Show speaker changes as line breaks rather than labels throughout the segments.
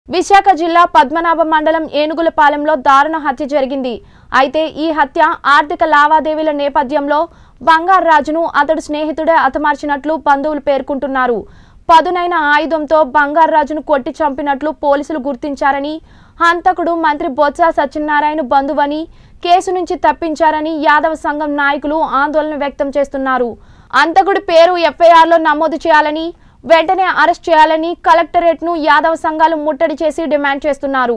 విశాఖ జిల్లా పద్మనాభ మండలం ఏనుగులపాలెంలో దారుణ హత్య జరిగింది. అయితే ఈ హత్య ఆర్థిక లావాదేవీల నేపథ్యంలో బంగారు రాజును అతడి స్నేహితుడే హతమార్చినట్లు బంధువులు పేర్కొంటున్నారు. పదునైన ఆయుధంతో బంగారు రాజును కొట్టి చంపినట్లు పోలీసులు గుర్తించారని, హంతకుడు మంత్రి బొత్స సత్యనారాయణ బంధువని, కేసు నుంచి తప్పించారని యాదవ సంఘం నాయకులు ఆందోళన వ్యక్తం చేస్తున్నారు. హంతకుడి పేరు ఎఫ్ఐఆర్లో నమోదు చేయాలని, వెంటనే అరెస్ట్ చేయాలని కలెక్టరేట్ను యాదవ సంఘాలు ముట్టడి చేసి డిమాండ్ చేస్తున్నారు.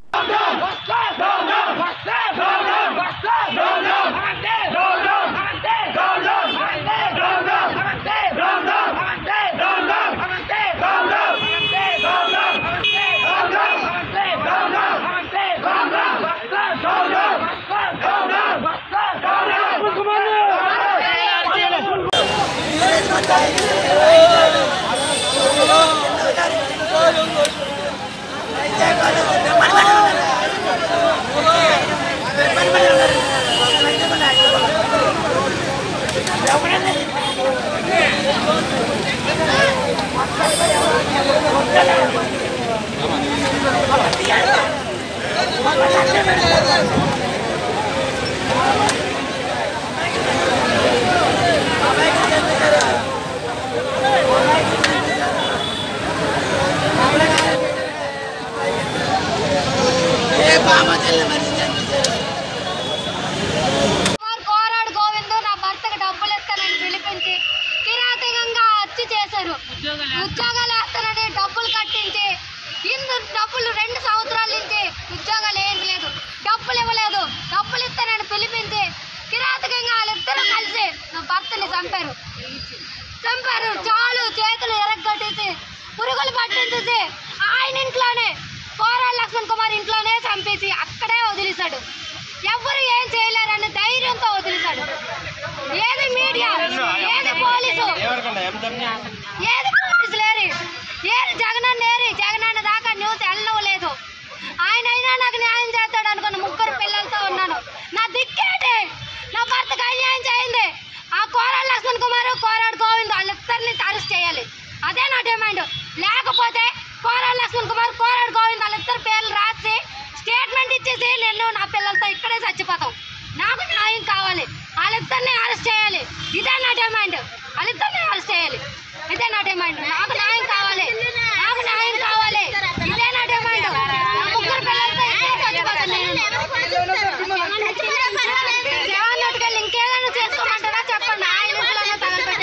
ఉద్యోగాలు వేస్తానని డబ్బులు కట్టించి డబ్బులు 2 సంవత్సరాల నుంచి ఉద్యోగాలు ఏం లేదు, డబ్బులు ఇవ్వలేదు. డబ్బులు ఇస్తానని పిలిపించి కిరాతకంగా వాళ్ళిద్దరూ కలిసి నా భర్తని చంపారు. చాలు చేతులు ఎరగొట్టేసి పురుగులు పట్టించేసి ఆయన ఇంట్లోనే పోరాళ్ళ లక్ష్మణ్ కుమార్ ఇంట్లోనే చంపేసి అక్కడే వదిలేశాడు. ఎవరు ఏం చేయలేరని ధైర్యంతో వదిలేశాడు. ఏది మీడియా, ఏది పోలీసు, ఏది పోలీసు లేరు, ఏది జగనన్న దాకా న్యూస్ వెళ్ళలేదు. ఆయన అయినా నాకు న్యాయం చేస్తాడు అనుకున్న 3 పిల్లలతో ఉన్నాను. నా దిక్కేటి, నా భర్తకు అన్యాయం చేయింది. ఆ కోరాడు లక్ష్మణ్ కుమార్, కోరాడు గోవింద్ వాళ్ళిద్దరిని అరెస్ట్ చేయాలి. అదే నా డిమాండ్. లేకపోతే కోరాడు లక్ష్మణ్ కుమార్, కోరాడు గోవింద్ వాళ్ళిద్దరు పేర్లు రాసి స్టేట్మెంట్ ఇచ్చేసి నేను నా పిల్లలతో ఇక్కడే చచ్చిపోతాం. నాకు న్యాయం కావాలి. వాళ్ళిద్దరిని అరెస్ట్ చేయాలి. ఇదే నా డిమాండ్. వాళ్ళిద్దరిని అరెస్ట్ చేయాలి.